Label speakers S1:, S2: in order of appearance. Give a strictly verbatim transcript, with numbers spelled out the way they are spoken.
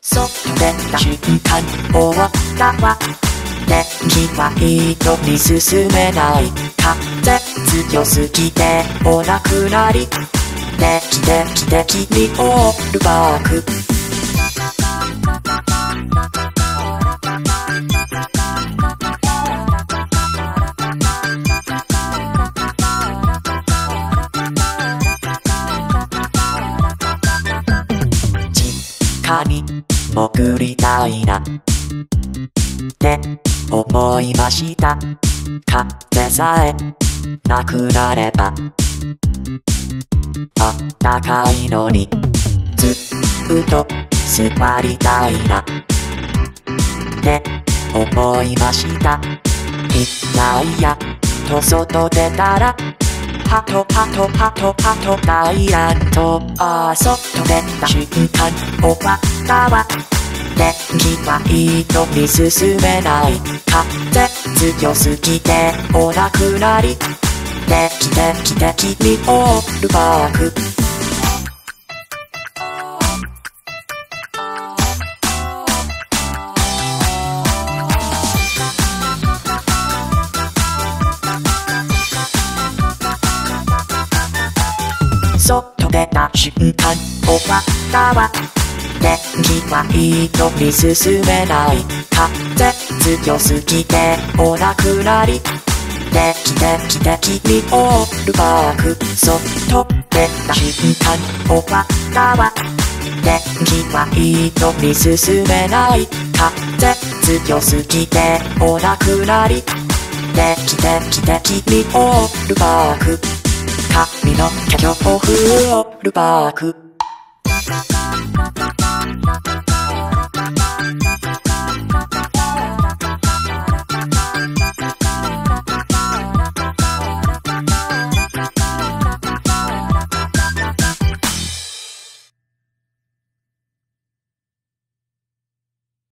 S1: 外出た瞬間終わったわ。電気は一人進めない。風強すぎてお亡くなり。できてきて君オールバック。実家に潜りたいなって思いました。風さえなくなればあったかいのにずっと座りたいなって思いました。いないやと外出たらハトハトハトハトダイアント。ああ外出た瞬間終わったわ。電気は一人進めない。風強すぎてお亡くなり。できてきて君オールバック。外出た瞬間終わったわ。電気は一人進めない。風強すぎてお亡くなり。できてきて君オールバック。外出た瞬間終わったわ。電気は一人進めない。風強すぎてお亡くなり。できてきて君オールバック。髪の毛強風オールバック。